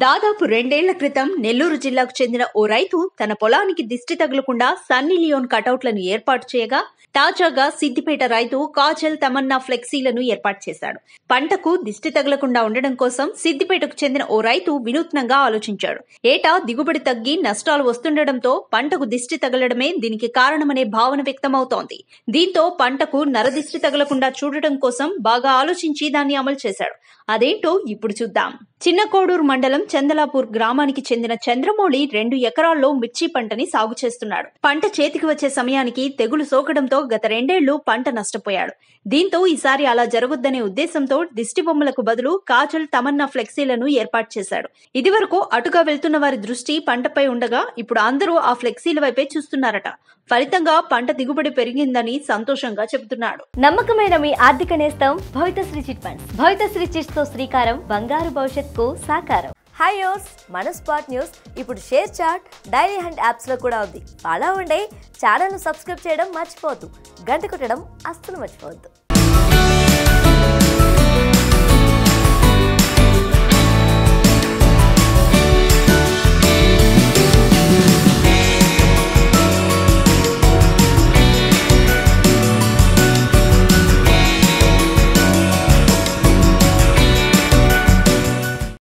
దాదాపు 2 ఏళ్ల క్రితం నెల్లూరు జిల్లాకు చెందిన ఓ రైతు తన పొలానికి దిష్టి తగలకుండా సన్నీ లియోన్ కటౌట్లను ఏర్పాటు చేయగా తాజాగా సిద్దిపేట రైతు కాజల్ తమన్నా ఫ్లెక్సీలను ఏర్పాటు చేశాడు. పంటకు దిష్టి తగలకుండా ఉండడం కోసం సిద్దిపేటకు చెందిన ఓ రైతు వినూత్నంగా ఆలోచించాడు. ఏటా దిగుబడి తగ్గి నష్టాలు వస్తుండటంతో పంటకు దిష్టి తగలడమే దీనికి కారణమనే భావన వ్యక్తమవుతోంది. దీంతో పంటకు నరదిష్టి తగలకుండా చూడటం కోసం బాగా ఆలోచించి దాన్ని అమలు చేశాడు. అదేంటో ఇప్పుడు చూద్దాం. చిన్న కోడూరు మండలం చందలాపూర్ గ్రామానికి చెందిన చంద్రమౌళి 2 ఎకరాల్లో మిర్చి పంటని సాగు చేస్తున్నాడు. పంట చేతికి వచ్చే సమయానికి తెగులు సోకడంతో గత 2 ఏళ్లు పంట నష్టపోయాడు. దీంతో ఈసారి అలా జరగొద్దనే ఉద్దేశంతో దిష్టి బొమ్మలకు బదులు కాజల్ తమన్నా ఫ్లెక్సీలను ఏర్పాటు చేశాడు. ఇదివరకు అటుగా వెళ్తున్న వారి దృష్టి పంటపై ఉండగా ఇప్పుడు అందరూ ఆ ఫ్లెక్సీల వైపే చూస్తున్నారట. ఫలితంగా పంట దిగుబడి పెరిగిందని సంతోషంగా చెబుతున్నాడు. నమ్మకమైన మీ ఆర్థిక నేస్తం Bhavithasri chit funds. Bhavithasri chits తో శ్రీకారం, బంగారు భవిష్యత్తుకు సాకారం. హాయ్ యోర్స్, మన స్పాట్ న్యూస్ ఇప్పుడు share chat, Dailyhunt apps లో కూడా ఉంది. అలా ఉండే ఛానల్ ను సబ్స్క్రైబ్ చేయడం మర్చిపోవద్దు. గంట కొట్టడం అస్సలు మర్చిపోవద్దు.